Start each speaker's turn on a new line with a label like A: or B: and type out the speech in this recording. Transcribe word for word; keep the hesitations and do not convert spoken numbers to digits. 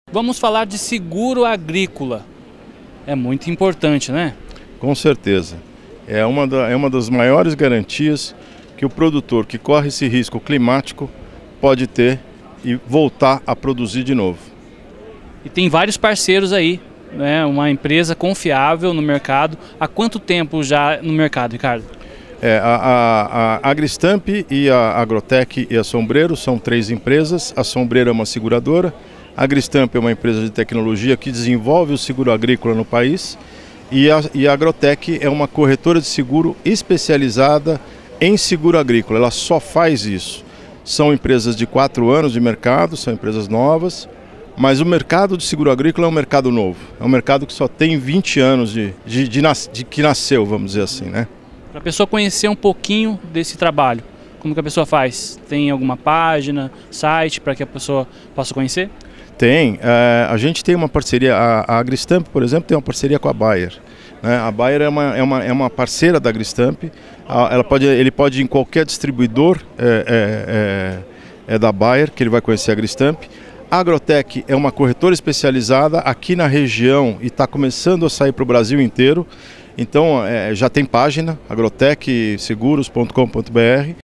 A: Vamos falar de seguro agrícola. É muito importante, né?
B: Com certeza. É uma, da, é uma das maiores garantias que o produtor que corre esse risco climático pode ter e voltar a produzir de novo.
A: E tem vários parceiros aí, né? Uma empresa confiável no mercado. Há quanto tempo já no mercado, Ricardo?
B: É, a, a, a Agristamp e a Agrotech e a Sombreiro são três empresas. A Sombreiro é uma seguradora. A Agristamp é uma empresa de tecnologia que desenvolve o seguro agrícola no país e a, e a Agrotech é uma corretora de seguro especializada em seguro agrícola. Ela só faz isso. São empresas de quatro anos de mercado, são empresas novas, mas o mercado de seguro agrícola é um mercado novo. É um mercado que só tem vinte anos de, de, de, nas, de que nasceu, vamos dizer assim, né?
A: Para a pessoa conhecer um pouquinho desse trabalho, como que a pessoa faz? Tem alguma página, site para que a pessoa possa conhecer?
B: Tem, é, a gente tem uma parceria, a, a Agristamp, por exemplo, tem uma parceria com a Bayer. Né? A Bayer é uma, é, uma, é uma parceira da Agristamp, a, ela pode, ele pode ir em qualquer distribuidor é, é, é, é da Bayer, que ele vai conhecer a Agristamp. A Agrotech é uma corretora especializada aqui na região e está começando a sair para o Brasil inteiro. Então é, já tem página, agrotech seguros ponto com ponto br.